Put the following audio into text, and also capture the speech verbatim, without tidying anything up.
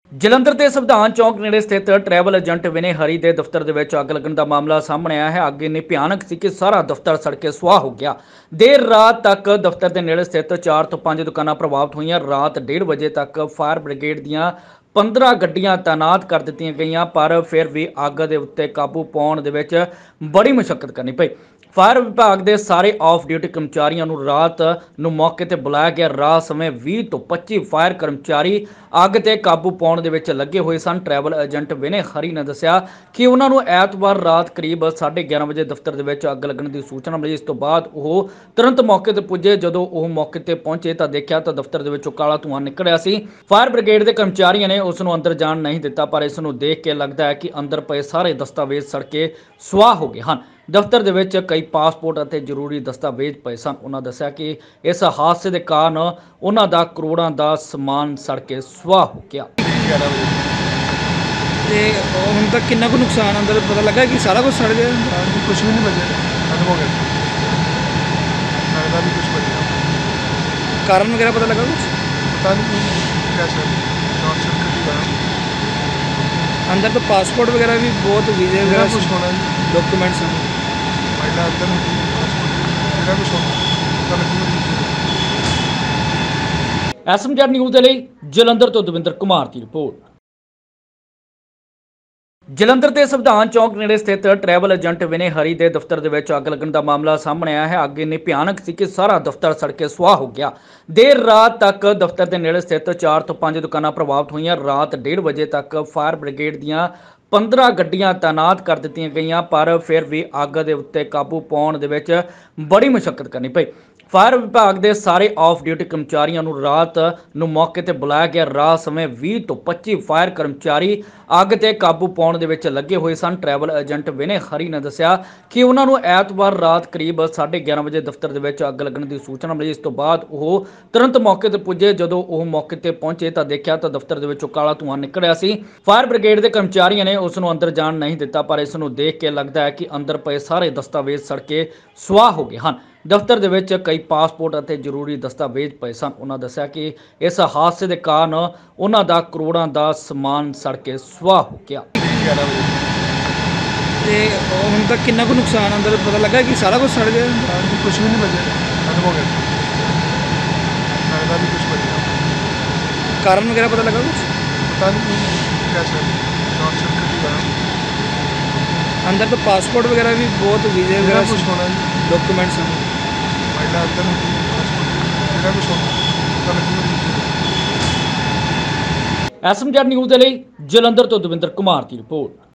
ਜਲੰਧਰ ਦੇ ਸੰਵਿਧਾਨ ਚੌਕ ਨੇੜੇ ਸਥਿਤ ਟਰੈਵਲ ਏਜੰਟ ਵਿਨੇ ਹਰੀ ਦੇ ਦਫ਼ਤਰ ਦੇ ਵਿੱਚ ਅੱਗ ਲੱਗਣ ਦਾ ਮਾਮਲਾ ਸਾਹਮਣੇ ਆਇਆ ਹੈ। ਅੱਗ ਇੰਨੀ ਭਿਆਨਕ ਸੀ ਕਿ ਸਾਰਾ ਦਫ਼ਤਰ ਸੜ ਕੇ ਸੁਆਹ ਹੋ ਗਿਆ। ਦੇਰ ਰਾਤ ਤੱਕ ਦਫ਼ਤਰ ਦੇ ਨੇੜੇ ਸਥਿਤ ਚਾਰ ਤੋਂ ਪੰਜ ਦੁਕਾਨਾਂ ਪ੍ਰਭਾਵਿਤ ਹੋਈਆਂ। ਰਾਤ ਡੇਢ ਵਜੇ ਤੱਕ ਫਾਇਰ ਬ੍ਰਿਗੇਡ ਦੀਆਂ ਪੰਦਰਾਂ ਗੱਡੀਆਂ ਤਾਇਨਾਤ ਕਰ ਦਿੱਤੀਆਂ ਗਈਆਂ, ਪਰ ਫਿਰ ਵੀ ਅੱਗ ਦੇ ਉੱਤੇ ਕਾਬੂ ਪਾਉਣ ਦੇ ਵਿੱਚ ਬੜੀ ਮੁਸ਼ਕਲ ਕਰਨੀ ਪਈ। ਫਾਇਰ ਵਿਭਾਗ ਦੇ ਸਾਰੇ ਆਫ ਡਿਊਟੀ ਕਰਮਚਾਰੀਆਂ ਨੂੰ ਰਾਤ ਨੂੰ ਮੌਕੇ ਤੇ ਬੁਲਾਇਆ ਗਿਆ। ਰਾਤ ਸਮੇਂ ਵੀਹ ਤੋਂ ਪੱਚੀ ਫਾਇਰ ਕਰਮਚਾਰੀ ਅੱਗ ਤੇ ਕਾਬੂ ਪਾਉਣ ਦੇ ਵਿੱਚ ਲੱਗੇ ਹੋਏ ਸਨ। ਟਰੈਵਲ ਏਜੰਟ ਵਿਨੇ ਹਰੀ ਨੇ ਦੱਸਿਆ ਕਿ ਉਹਨਾਂ ਨੂੰ ਐਤਵਾਰ ਰਾਤ ਕਰੀਬ ਸਾਢੇ ਗਿਆਰਾਂ ਵਜੇ ਦਫ਼ਤਰ ਦੇ ਵਿੱਚ ਅੱਗ ਲੱਗਣ ਦੀ ਸੂਚਨਾ ਮਿਲੀ। ਇਸ ਤੋਂ ਬਾਅਦ ਉਹ ਤੁਰੰਤ ਮੌਕੇ ਤੇ ਪੁੱਜੇ। ਜਦੋਂ ਉਹ ਮੌਕੇ ਤੇ ਪਹੁੰਚੇ ਤਾਂ ਦੇਖਿਆ ਤਾਂ ਦਫ਼ਤਰ ਦੇ ਵਿੱਚੋਂ ਕਾਲਾ ਧੂੰਆਂ ਨਿਕਲ ਰਿਹਾ ਸੀ। ਫਾਇਰ ਬ੍ਰਿਗੇਡ ਦੇ ਕਰਮਚਾਰੀਆਂ ਨੇ ਉਸ ਨੂੰ ਅੰਦਰ ਜਾਣ ਨਹੀਂ ਦਿੱਤਾ, ਪਰ ਇਸ ਨੂੰ ਦੇਖ ਕੇ ਲੱਗਦਾ ਹੈ ਕਿ ਅੰਦਰ ਪਏ ਸਾਰੇ ਦਸਤਾਵੇਜ਼ ਸੜ ਕੇ ਸੁਆਹ ਹੋ ਗਏ ਹਨ। ਦਫ਼ਤਰ ਦੇ ਵਿੱਚ ਕਈ ਪਾਸਪੋਰਟ ਅਤੇ ਜ਼ਰੂਰੀ ਦਸਤਾਵੇਜ਼ ਪਏ ਸਨ। ਉਹਨਾਂ ਦੱਸਿਆ ਕਿ ਇਸ ਹਾਦਸੇ ਦੇ ਕਾਰਨ ਉਹਨਾਂ ਦਾ ਕਰੋੜਾਂ ਦਾ ਸਮਾਨ ਸੜ ਕੇ ਸੁਆਹ ਹੋ ਗਿਆ। ਤੇ ਹੁਣ ਤੱਕ ਕਿੰਨਾ ਕੁ ਨੁਕਸਾਨ ਅੰਦਰ ਪਤਾ ਲੱਗਾ ਕਿ ਸਾਰਾ ਕੁਝ ਸੜ ਗਿਆ? कुछ भी नहीं बचा, खत्म हो गया। लगता भी कुछ बचा, ਕਾਰਨ ਵਗੈरह पता लगा कुछ? पता नहीं क्या चल शॉर्ट सर्किट हुआ। अंदर तो पासपोर्ट वगैरह भी बहुत वीज़े मेरा वगैरह कुछ होना नहीं, डॉक्यूमेंट्स हैं। महिला अंदर होती है, पासपोर्ट मेरा कुछ होना पता नहीं। ਐਸਐਮਜੈਡ ਨਿਊਜ਼ ਦੇ ਲਈ ਜਲੰਧਰ ਤੋਂ ਦਵਿੰਦਰ ਕੁਮਾਰ ਦੀ ਰਿਪੋਰਟ। ਜਲੰਧਰ ਦੇ ਸੰਵਿਧਾਨ ਚੌਕ ਨੇੜੇ ਸਥਿਤ ਟਰੈਵਲ ਏਜੰਟ ਵਿਨੇ ਹਰੀ ਦੇ ਦਫ਼ਤਰ ਦੇ ਵਿੱਚ ਅੱਗ ਲੱਗਣ ਦਾ ਮਾਮਲਾ ਸਾਹਮਣੇ ਆਇਆ ਹੈ। ਅੱਗ ਇੰਨੀ ਭਿਆਨਕ ਸੀ ਕਿ ਸਾਰਾ ਦਫ਼ਤਰ ਸੜ ਕੇ ਸੁਆਹ ਹੋ ਗਿਆ। ਦੇਰ ਰਾਤ ਤੱਕ ਦਫ਼ਤਰ ਦੇ ਨੇੜੇ ਸਥਿਤ ਚਾਰ ਤੋਂ ਪੰਜ ਦੁਕਾਨਾਂ ਪ੍ਰਭਾਵਿਤ ਹੋਈਆਂ। ਰਾਤ ਡੇਢ ਵਜੇ ਤੱਕ ਫਾਇਰ ਬ੍ਰਿਗੇਡ ਦੀਆਂ ਪੰਦਰਾਂ ਗੱਡੀਆਂ ਤਾਇਨਾਤ ਕਰ ਦਿੱਤੀਆਂ ਗਈਆਂ, ਪਰ ਫਿਰ ਵੀ ਅੱਗ ਦੇ ਉੱਤੇ ਕਾਬੂ ਪਾਉਣ ਦੇ ਵਿੱਚ ਬੜੀ ਮੁਸ਼ਕਲ ਕਰਨੀ ਪਈ। ਫਾਇਰ ਵਿਭਾਗ ਦੇ ਸਾਰੇ ਆਫ ਡਿਊਟੀ ਕਰਮਚਾਰੀਆਂ ਨੂੰ ਰਾਤ ਨੂੰ ਮੌਕੇ ਤੇ ਬੁਲਾਇਆ ਗਿਆ। ਰਾਤ ਸਮੇਂ ਵੀਹ ਤੋਂ ਪੱਚੀ ਫਾਇਰ ਕਰਮਚਾਰੀ ਅੱਗ ਤੇ ਕਾਬੂ ਪਾਉਣ ਦੇ ਵਿੱਚ ਲੱਗੇ ਹੋਏ ਸਨ। ਟਰੈਵਲ ਏਜੰਟ ਵਿਨੇ ਹਰੀ ਨੇ ਦੱਸਿਆ ਕਿ ਉਹਨਾਂ ਨੂੰ ਐਤਵਾਰ ਰਾਤ ਕਰੀਬ ਸਾਢੇ ਗਿਆਰਾਂ ਵਜੇ ਦਫ਼ਤਰ ਦੇ ਵਿੱਚ ਅੱਗ ਲੱਗਣ ਦੀ ਸੂਚਨਾ ਮਿਲੀ। ਇਸ ਤੋਂ ਬਾਅਦ ਉਹ ਤੁਰੰਤ ਮੌਕੇ ਤੇ ਪੁੱਜੇ। ਜਦੋਂ ਉਹ ਮੌਕੇ ਤੇ ਪਹੁੰਚੇ ਤਾਂ ਦੇਖਿਆ ਤਾਂ ਦਫ਼ਤਰ ਦੇ ਵਿੱਚੋਂ ਕਾਲਾ ਧੂੰਆਂ ਨਿਕਲ ਰਿਹਾ ਸੀ। ਫਾਇਰ ਬ੍ਰਿਗੇਡ ਦੇ ਕਰਮਚਾਰੀਆਂ ਨੇ ਉਸ ਨੂੰ ਅੰਦਰ ਜਾਣ ਨਹੀਂ ਦਿੱਤਾ, ਪਰ ਇਸ ਨੂੰ ਦੇਖ ਕੇ ਲੱਗਦਾ ਹੈ ਕਿ ਅੰਦਰ ਪਏ ਸਾਰੇ ਦਸਤਾਵੇਜ਼ ਸੜ ਕੇ ਸੁਆਹ ਹੋ ਗਏ ਹਨ। ਦਫ਼ਤਰ ਦੇ ਵਿੱਚ ਕਈ ਪਾਸਪੋਰਟ ਅਤੇ ਜ਼ਰੂਰੀ ਦਸਤਾਵੇਜ਼ ਪਏ ਸਨ। ਉਹਨਾਂ ਦੱਸਿਆ ਕਿ ਇਸ ਹਾਦਸੇ ਦੇ ਕਾਰਨ ਉਹਨਾਂ ਦਾ ਕਰੋੜਾਂ ਦਾ ਸਮਾਨ ਸੜ ਕੇ ਸੁਆਹ ਹੋ ਗਿਆ। ਤੇ ਹੁਣ ਤੱਕ ਕਿੰਨਾ ਕੁ ਨੁਕਸਾਨ ਅੰਦਰ ਪਤਾ ਲੱਗਾ ਕਿ ਸਾਰਾ ਕੁਝ ਸੜ ਗਿਆ? कुछ भी नहीं बचा, खत्म हो गया। लगता भी कुछ बचा, ਕਾਰਨ वगैरह पता लगा कुछ? पता नहीं क्या चल शॉर्ट सर्किट हुआ। अंदर तो पासपोर्ट वगैरह भी बहुत वीज़े मेरा वगैरह कुछ होना नहीं, डॉक्यूमेंट्स हैं। महिला अंदर होती है, पासपोर्ट मेरा कुछ होना पता नहीं। ਐਸਐਮਜੈਡ ਨਿਊਜ਼ ਦੇ ਲਈ ਜਲੰਧਰ ਤੋਂ ਦਵਿੰਦਰ ਕੁਮਾਰ ਦੀ ਰਿਪੋਰਟ।